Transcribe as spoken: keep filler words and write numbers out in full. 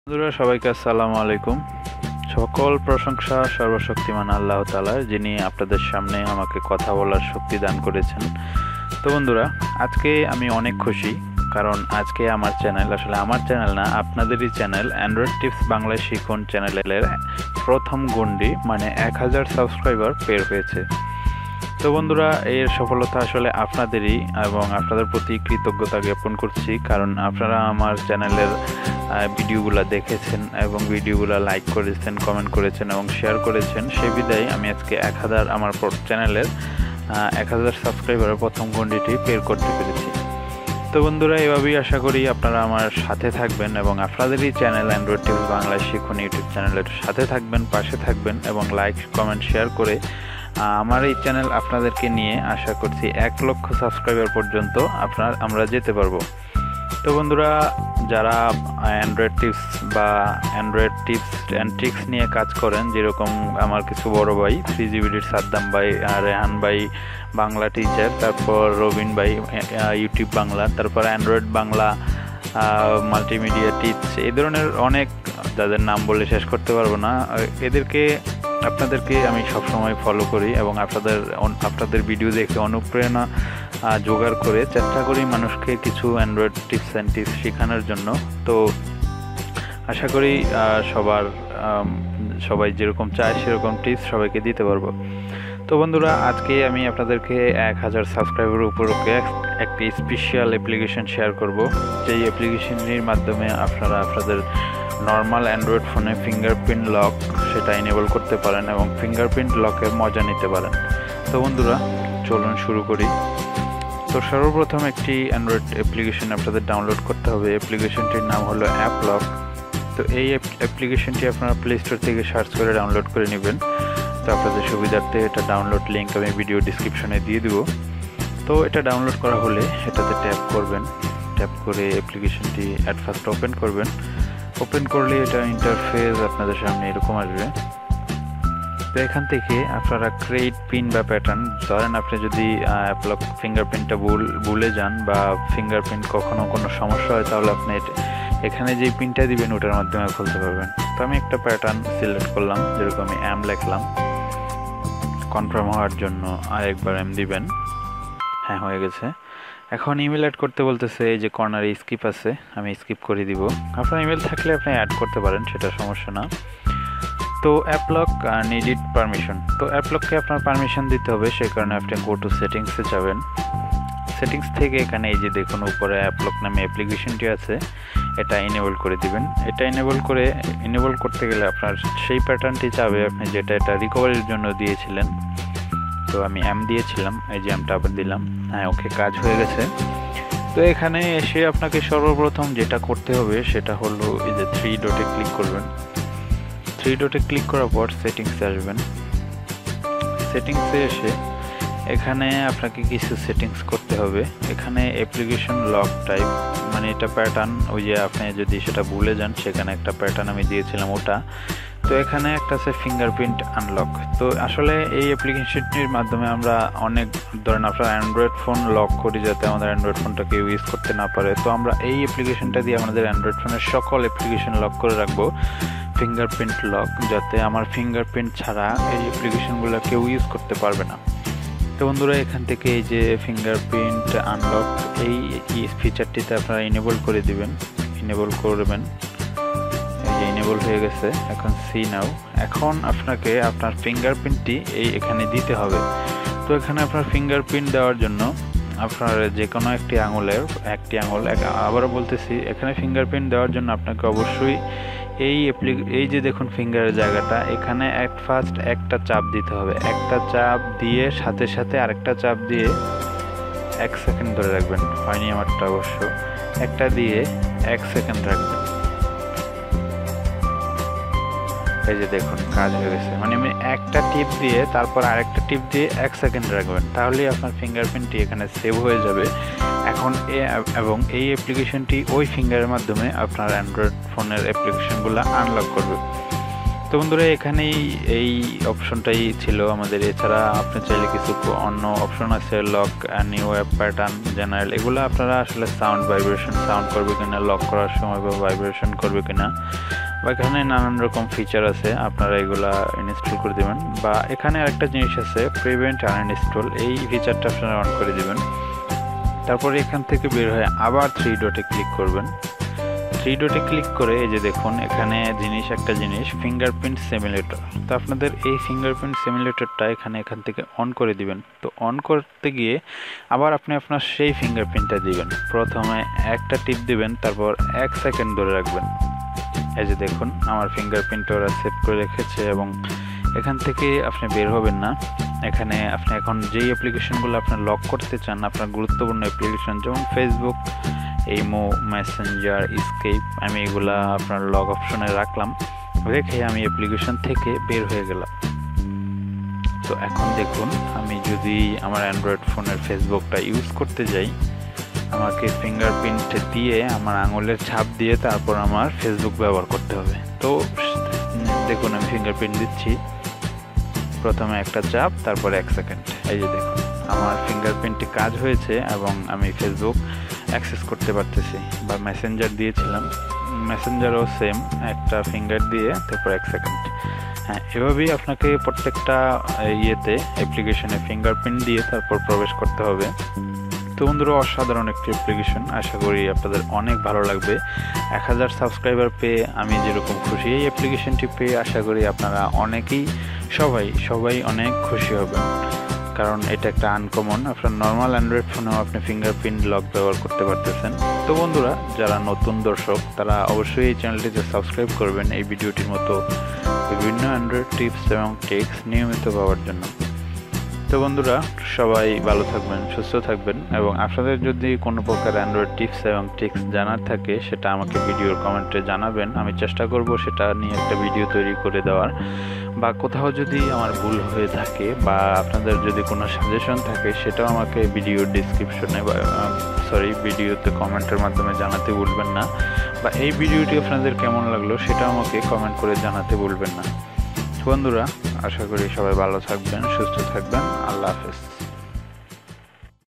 বন্ধুরা সবাইকে আসসালামু আলাইকুম। সকল প্রশংসা সর্বশক্তিমান আল্লাহ তাআলার, যিনি আপনাদের সামনে আমাকে কথা বলার শক্তি দান করেছেন। তো বন্ধুরা, আজকে আমি অনেক খুশি, কারণ আজকে আমার চ্যানেল, আসলে আমার চ্যানেল না, আপনাদেরই চ্যানেল অ্যান্ড্রয়েড টিপস বাংলায় শিখুন চ্যানেলের প্রথম গণ্ডি মানে এক হাজার সাবস্ক্রাইবার বের হয়েছে। তো বন্ধুরা, এর সফলতা আসলে আপনাদেরই, এবং আপনাদের প্রতি কৃতজ্ঞতা জ্ঞাপন করছি, কারণ আপনারা আমার চ্যানেলের ভিডিওগুলো দেখেছেন এবং ভিডিওগুলো লাইক করেছেন, কমেন্ট করেছেন এবং শেয়ার করেছেন। সেই বিদায় আমি আজকে এক হাজার আমার চ্যানেলের এক হাজার সাবস্ক্রাইবারের প্রথম গণ্ডিটি বের করতে পেরেছি। তো বন্ধুরা, এভাবেই আশা করি আপনারা আমার সাথে থাকবেন এবং আপনাদেরই চ্যানেল অ্যান্ড্রয়েড টিপস বাংলায় শিখুন ইউটিউব চ্যানেলের সাথে থাকবেন, পাশে থাকবেন এবং লাইক কমেন্ট শেয়ার করে আমার এই চ্যানেল আপনাদেরকে নিয়ে আশা করছি এক লক্ষ সাবস্ক্রাইবার পর্যন্ত আপনার আমরা যেতে পারবো। তো বন্ধুরা, যারা অ্যান্ড্রয়েড টিপস বা অ্যান্ড্রয়েড টিপস অ্যান্ড ট্রিক্স নিয়ে কাজ করেন, যেরকম আমার কিছু বড় ভাই থ্রি জিবিডির সাদ্দাম ভাই, রেহান ভাই বাংলা টিচার, তারপর রবিন ভাই ইউটিউব বাংলা, তারপর অ্যান্ড্রয়েড বাংলা মাল্টিমিডিয়া টিপস, এই ধরনের অনেক, যাদের নাম বলে শেষ করতে পারবো না, এদেরকে আপনাদেরকে আমি সবসময় ফলো করি এবং আপনাদের আপনাদের ভিডিও দেখে অনুপ্রেরণা জোগাড় করে চেষ্টা করি মানুষকে কিছু অ্যান্ড্রয়েড টিপস অ্যান্ড টিপস শেখানোর জন্য। তো আশা করি সবার সবাই যেরকম চায় সেরকম টিপস সবাইকে দিতে পারবো। তো বন্ধুরা, আজকে আমি আপনাদেরকে এক হাজার সাবস্ক্রাইবারের উপরকে একটি স্পেশাল অ্যাপ্লিকেশন শেয়ার করব, যেই অ্যাপ্লিকেশনটির মাধ্যমে আপনারা আপনাদের নর্মাল অ্যান্ড্রয়েড ফোনে ফিঙ্গারপ্রিন্ট লক সেটা এনেবল করতে পারেন এবং ফিঙ্গারপ্রিন্ট লকের মজা নিতে পারেন। তো বন্ধুরা, চলুন শুরু করি। তো সর্বপ্রথম একটি অ্যান্ড্রয়েড অ্যাপ্লিকেশন আপনাদের ডাউনলোড করতে হবে। অ্যাপ্লিকেশনটির নাম হলো অ্যাপ লক। তো এই অ্যাপ্লিকেশনটি আপনারা প্লে স্টোর থেকে সার্চ করে ডাউনলোড করে নেবেন। তো আপনাদের সুবিধার্থে এটা ডাউনলোড লিঙ্ক আমি ভিডিও ডিসক্রিপশনে দিয়ে দেবো। তো এটা ডাউনলোড করা হলে এটাতে ট্যাপ করবেন, ট্যাপ করে অ্যাপ্লিকেশনটি অ্যাট ফার্স্ট ওপেন করবেন। ওপেন করলে এটা ইন্টারফেস আপনাদের সামনে এরকম আসবে। তো এখান থেকে আপনারা ক্রিয়েট পিন বা প্যাটার্ন, ধরেন আপনি যদি অ্যাপলক ফিঙ্গারপ্রিন্টটা ভুল ভুলে যান বা ফিঙ্গারপ্রিন্ট কখনো কোনো সমস্যা হয়, তাহলে আপনি এখানে যে পিনটা দিবেন ওটার মাধ্যমে খুলতে পারবেন। তো আমি একটা প্যাটার্ন সিলেক্ট করলাম, যেরকম আমি এম লিখলাম, কনফার্ম হওয়ার জন্য আরেকবার এম দিবেন। হ্যাঁ, হয়ে গেছে। এখন ইমেল অ্যাড করতে বলতেছে, এই যে কর্নারে স্কিপ আছে, আমি স্কিপ করে দিব। আপনার ইমেল থাকলে আপনি অ্যাড করতে পারেন, সেটা সমস্যা না। তো অ্যাপলক নিডিড পারমিশন, তো অ্যাপলককে আপনার পারমিশন দিতে হবে, সেই কারণে আপনি গো টু সেটিংসে যাবেন। সেটিংস থেকে এখানে এই যে দেখুন উপরে অ্যাপলক নামে অ্যাপ্লিকেশনটি আছে, এটা এনেবল করে দিবেন। এটা এনেবল করে এনেবল করতে গেলে আপনার সেই প্যাটার্নটি চাবে আপনি যেটা এটা রিকভারির জন্য দিয়েছিলেন। তো আমি এম দিয়েছিলাম, এই যে এমটা আবার দিলাম। হ্যাঁ, ওকে, কাজ হয়ে গেছে। তো এখানে এসে আপনাকে সর্বপ্রথম যেটা করতে হবে সেটা হলো এই যে থ্রি ডটে ক্লিক করবেন। থ্রি ডটে ক্লিক করার পর সেটিংসে আসবেন। সেটিংসে এসে এখানে আপনাকে কিছু সেটিংস করতে হবে। এখানে অ্যাপ্লিকেশন লক টাইপ, মানে এটা প্যাটার্ন, ওই যে আপনি যদি সেটা ভুলে যান, সেখানে একটা প্যাটার্ন আমি দিয়েছিলাম ওটা। তো এখানে একটা আছে ফিঙ্গারপ্রিন্ট আনলক। তো আসলে এই অ্যাপ্লিকেশনটির মাধ্যমে আমরা অনেক, ধরেন আপনার অ্যান্ড্রয়েড ফোন লক করি যাতে আমাদের অ্যান্ড্রয়েড ফোনটাকে ইউজ করতে না পারে। তো আমরা এই অ্যাপ্লিকেশনটা দিয়ে আমাদের অ্যান্ড্রয়েড ফোনের সকল অ্যাপ্লিকেশন লক করে রাখবো, ফিঙ্গারপ্রিন্ট লক, যাতে আমার ফিঙ্গারপ্রিন্ট ছাড়া এই অ্যাপ্লিকেশনগুলো কেউ ইউজ করতে পারবে না। তো বন্ধুরা, এখান থেকে এই যে ফিঙ্গারপ্রিন্ট আনলক এই ফিচারটিতে আপনারা ইনেবল করে দিবেন, ইনেবল করবেন। এই যে ইনেবল হয়ে গেছে। এখন সি নাও, এখন আপনাকে আপনার ফিঙ্গারপ্রিন্টটি এই এখানে দিতে হবে। তো এখানে আপনার ফিঙ্গারপ্রিন্ট দেওয়ার জন্য আপনার যে কোনো একটি আঙুলের একটি আঙুল, আবারও বলতেছি, এখানে ফিঙ্গারপ্রিন্ট দেওয়ার জন্য আপনাকে অবশ্যই এই অ্যাপ্লি এই যে দেখুন ফিঙ্গারের জায়গাটা, এখানে এক ফার্স্ট একটা চাপ দিতে হবে। একটা চাপ দিয়ে সাথে সাথে আরেকটা চাপ দিয়ে এক সেকেন্ড ধরে রাখবেন। হয়নি আমারটা অবশ্য, একটা দিয়ে এক সেকেন্ড রাখবেন। এই যে দেখুন কাজ হয়ে গেছে, মানে আমি একটা টিপ দিয়ে তারপর আরেকটা টিপ দিয়ে এক সেকেন্ড রাখবেন, তাহলেই আপনার ফিঙ্গারপ্রিন্টটি এখানে সেভ হয়ে যাবে। এখন এবং এই অ্যাপ্লিকেশনটি ওই ফিঙ্গারের মাধ্যমে আপনার অ্যান্ড্রয়েড ফোনের অ্যাপ্লিকেশনগুলো আনলক করবে। তো বন্ধুরা, এখানেই এই অপশনটাই ছিল আমাদের। এছাড়া আপনি চাইলে কিছু অন্য অপশন আছে, lock, new app pattern, general, এগুলো আপনারা আসলে সাউন্ড ভাইব্রেশন সাউন্ড করবে কিনা, লক করার সময় বা ভাইব্রেশন করবে কিনা বা এখানে নানান রকম ফিচার আছে, আপনারা এগুলা ইনস্টল করে দেবেন। বা এখানে আরেকটা জিনিস আছে প্রিভেন্ট আনইনস্টল, এই ফিচারটা আপনারা অন করে দেবেন। তারপরে এখান থেকে বের হয়ে আবার থ্রি ডটে ক্লিক করবেন। থ্রি ডটে ক্লিক করে এই যে দেখুন এখানে জিনিস একটা জিনিস ফিঙ্গারপ্রিন্ট সিমুলেটর। তো আপনাদের এই ফিঙ্গারপ্রিন্ট সিমুলেটরটা এখানে এখান থেকে অন করে দিবেন। তো অন করতে গিয়ে আবার আপনি আপনার সেই ফিঙ্গারপ্রিন্টটা দিবেন। প্রথমে একটা টিপ দিবেন, তারপর এক সেকেন্ড ধরে রাখবেন। এই যে দেখুন আমার ফিঙ্গারপ্রিন্টটা ওরা সেভ করে রেখেছে এবং এখান থেকে আপনি বের হবেন না। এখানে আপনি এখন যেই অ্যাপ্লিকেশনগুলো আপনার লক করতে চান, আপনার গুরুত্বপূর্ণ অ্যাপ্লিকেশন যেমন ফেসবুক, ইমো, মেসেঞ্জার, স্কেপ, আমি এগুলা আপনার লক অপশনে রাখলাম। রেখে আমি অ্যাপ্লিকেশন থেকে বের হয়ে গেলাম। তো এখন দেখুন আমি যদি আমার অ্যান্ড্রয়েড ফোনের ফেসবুকটা ইউজ করতে যাই, আমাকে ফিঙ্গারপ্রিন্ট দিয়ে আমার আঙুলের ছাপ দিয়ে তারপর আমার ফেসবুক ব্যবহার করতে হবে। তো দেখুন আমি ফিঙ্গারপ্রিন্ট দিচ্ছি, প্রথমে একটা চাপ, তারপর এক সেকেন্ড। এই যে দেখুন আমার ফিঙ্গারপ্রিন্টে কাজ হয়েছে এবং আমি ফেসবুক অ্যাক্সেস করতে পারতেছি। বা মেসেঞ্জার দিয়েছিলাম, মেসেঞ্জারও সেম, একটা ফিঙ্গার দিয়ে তারপর এক সেকেন্ড। হ্যাঁ, এভাবেই আপনাকে প্রত্যেকটা ইয়েতে অ্যাপ্লিকেশনে ফিঙ্গারপ্রিন্ট দিয়ে তারপর প্রবেশ করতে হবে। তো বন্ধুরা অসাধারণ একটি অ্যাপ্লিকেশন, আশা করি আপনাদের অনেক ভালো লাগবে। এক হাজার সাবস্ক্রাইবার পেয়ে আমি যেরকম খুশি, এই অ্যাপ্লিকেশনটি পেয়ে আশা করি আপনারা অনেকেই সবাই সবাই অনেক খুশি হবেন, কারণ এটা একটা আনকমন। আপনার নর্মাল অ্যান্ড্রয়েড ফোনেও আপনি ফিঙ্গারপ্রিন্ট লক ব্যবহার করতে পারতেছেন। তো বন্ধুরা যারা নতুন দর্শক তারা অবশ্যই এই চ্যানেলটিতে সাবস্ক্রাইব করবেন এই ভিডিওটির মতো বিভিন্ন অ্যান্ড্রয়েড টিপস এবং ট্রিক্স নিয়মিত পাওয়ার জন্য। তো বন্ধুরা সবাই ভালো থাকবেন, সুস্থ থাকবেন এবং আপনাদের যদি কোনো প্রকার অ্যান্ড্রয়েড টিপস এবং ট্রিক্স জানার থাকে সেটা আমাকে ভিডিওর কমেন্টে জানাবেন। আমি চেষ্টা করব সেটা নিয়ে একটা ভিডিও তৈরি করে দেওয়ার। বা কোথাও যদি আমার ভুল হয়ে থাকে বা আপনাদের যদি কোনো সাজেশন থাকে সেটাও আমাকে ভিডিওর ডিসক্রিপশনে বা সরি ভিডিওতে কমেন্টের মাধ্যমে জানাতে ভুলবেন না। বা এই ভিডিওটি আপনাদের কেমন লাগলো সেটা আমাকে কমেন্ট করে জানাতে ভুলবেন না। বন্ধুরা আশা করি সবাই ভালো থাকবেন, সুস্থ থাকবেন। আল্লাহ হাফেজ।